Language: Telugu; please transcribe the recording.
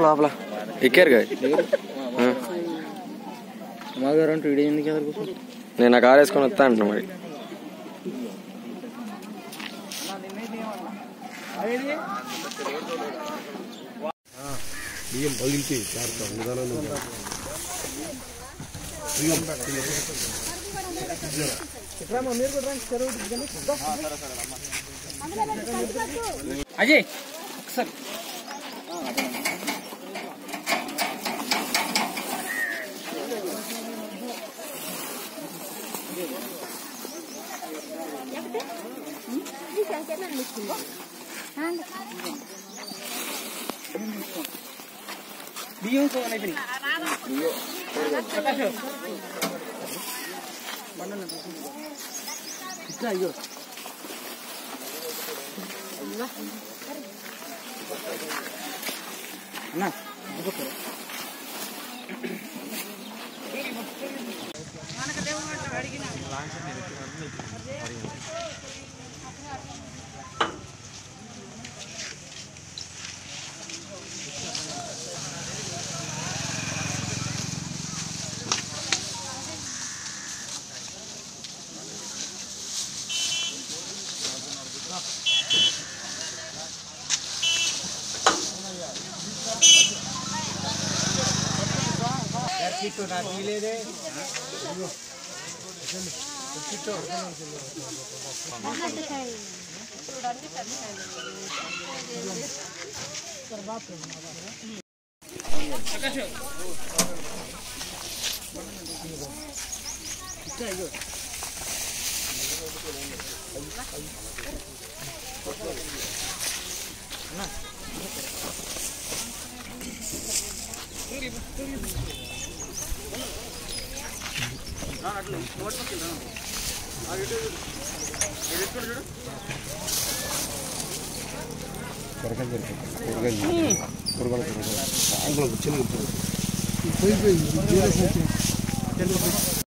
లోపల ఎక్కారు కదా మాగారు అంటూ వీడియో ఎందుకు ఎదురు కూర్చొని నేను నా కారు వేసుకొని వస్తా అంటున్నా మరి బియ్యం పగిలితే చేస్తాం నిదానంగా అజయ్ ఒకసారి బియ్యం ఇట్లా అయ్యో అన్నా చిన్న